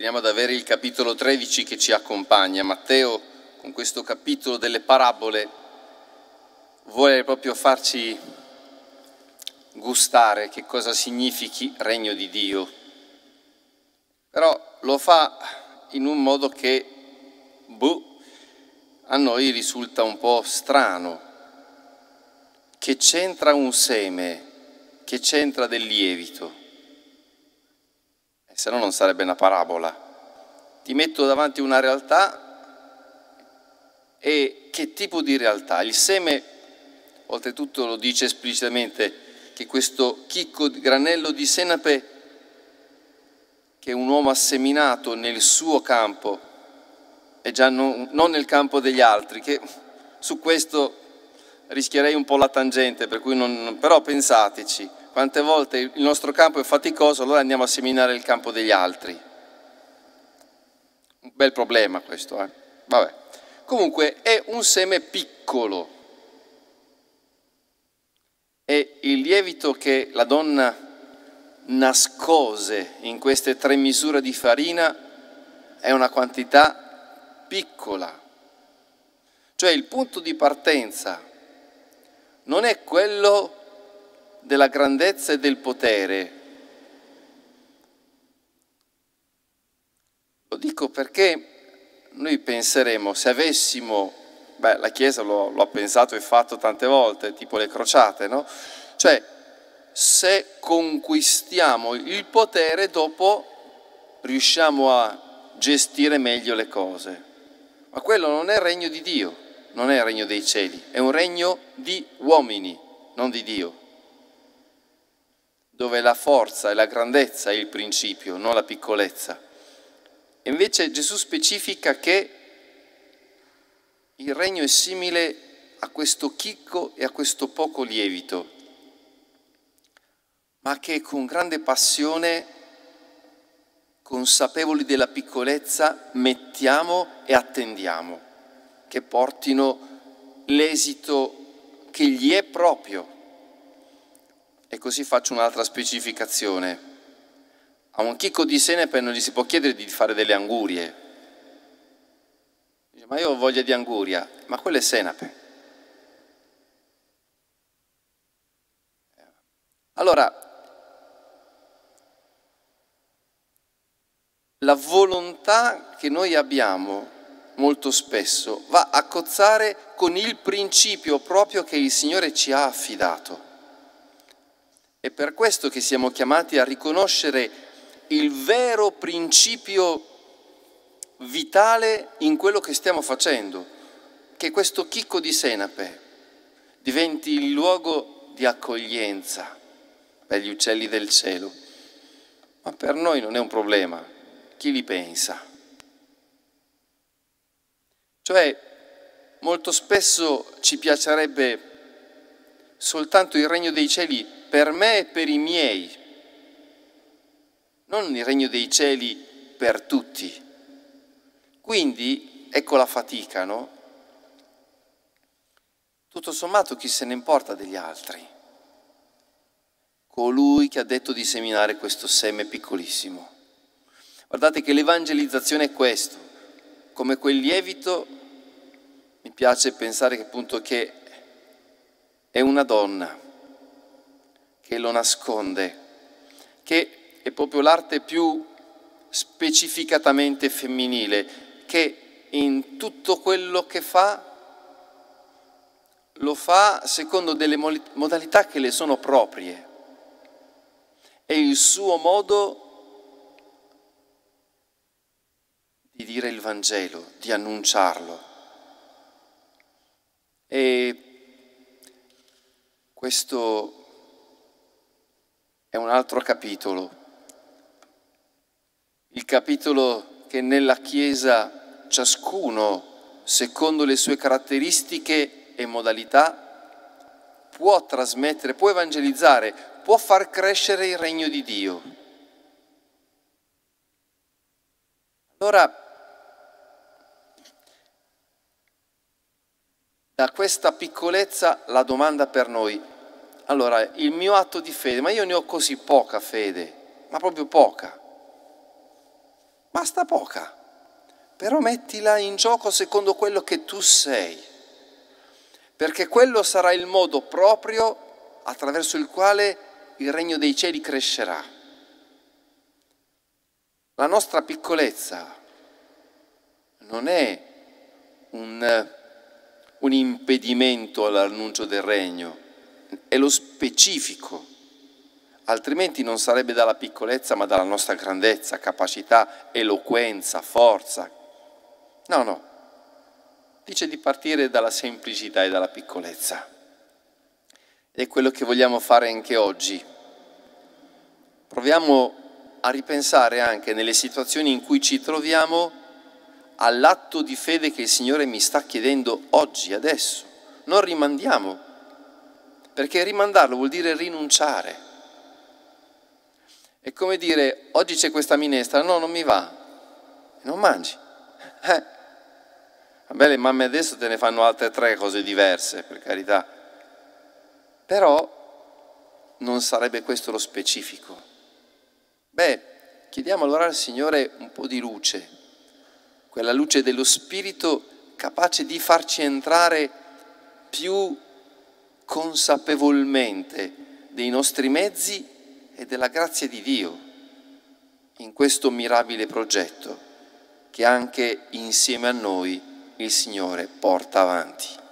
Continuiamo ad avere il capitolo 13 che ci accompagna. Matteo, con questo capitolo delle parabole, vuole proprio farci gustare che cosa significhi regno di Dio. Però lo fa in un modo che, a noi risulta un po' strano. Che c'entra un seme, che c'entra del lievito? Se no non sarebbe una parabola. Ti metto davanti una realtà e che tipo di realtà? Il seme, oltretutto lo dice esplicitamente, che questo chicco di granello di senape che un uomo ha seminato nel suo campo e già non nel campo degli altri, che su questo rischierei un po' la tangente, per cui però pensateci. Quante volte il nostro campo è faticoso, allora andiamo a seminare il campo degli altri. Un bel problema questo, Vabbè. Comunque è un seme piccolo. E il lievito che la donna nascose in queste 3 misure di farina è una quantità piccola. Cioè il punto di partenza non è quello della grandezza e del potere. Lo dico perché noi penseremo, se avessimo, la Chiesa lo ha pensato e fatto tante volte, tipo le crociate, no? Cioè, se conquistiamo il potere, dopo riusciamo a gestire meglio le cose. Ma quello non è il regno di Dio, non è il regno dei cieli, è un regno di uomini, non di Dio, dove la forza e la grandezza è il principio, non la piccolezza. E invece Gesù specifica che il regno è simile a questo chicco e a questo poco lievito, ma che con grande passione, consapevoli della piccolezza, mettiamo e attendiamo che portino l'esito che gli è proprio. E così faccio un'altra specificazione. A un chicco di senape non gli si può chiedere di fare delle angurie. Dice, ma io ho voglia di anguria, ma quello è senape. Allora, la volontà che noi abbiamo molto spesso va a cozzare con il principio proprio che il Signore ci ha affidato. È per questo che siamo chiamati a riconoscere il vero principio vitale in quello che stiamo facendo, che questo chicco di senape diventi il luogo di accoglienza per gli uccelli del cielo. Ma per noi non è un problema, chi li pensa? Cioè, molto spesso ci piacerebbe soltanto il regno dei cieli per me e per i miei, non il regno dei cieli per tutti. Quindi, ecco la fatica, no? Tutto sommato chi se ne importa degli altri? Colui che ha detto di seminare questo seme piccolissimo. Guardate che l'evangelizzazione è questo. Come quel lievito, mi piace pensare che appunto che è una donna che lo nasconde, che è proprio l'arte più specificatamente femminile, che in tutto quello che fa, lo fa secondo delle modalità che le sono proprie. È il suo modo di dire il Vangelo, di annunciarlo. E questo è un altro capitolo, il capitolo che nella Chiesa ciascuno, secondo le sue caratteristiche e modalità, può trasmettere, può evangelizzare, può far crescere il regno di Dio. Allora, da questa piccolezza la domanda per noi, allora, il mio atto di fede, ma io ne ho così poca fede, ma proprio poca. basta poca, però mettila in gioco secondo quello che tu sei, perché quello sarà il modo proprio attraverso il quale il regno dei cieli crescerà. La nostra piccolezza non è un impedimento all'annuncio del regno, è lo specifico, altrimenti non sarebbe dalla piccolezza ma dalla nostra grandezza, capacità, eloquenza, forza. No, dice di partire dalla semplicità e dalla piccolezza. È quello che vogliamo fare anche oggi. Proviamo a ripensare anche nelle situazioni in cui ci troviamo all'atto di fede che il Signore mi sta chiedendo oggi, adesso. Non rimandiamo, perché rimandarlo vuol dire rinunciare. È come dire, oggi c'è questa minestra, no, non mi va, non mangi. Vabbè, le mamme adesso te ne fanno altre 3 cose diverse, per carità. Però non sarebbe questo lo specifico. Chiediamo allora al Signore un po' di luce, quella luce dello Spirito capace di farci entrare più consapevolmente dei nostri mezzi e della grazia di Dio in questo mirabile progetto che anche insieme a noi il Signore porta avanti.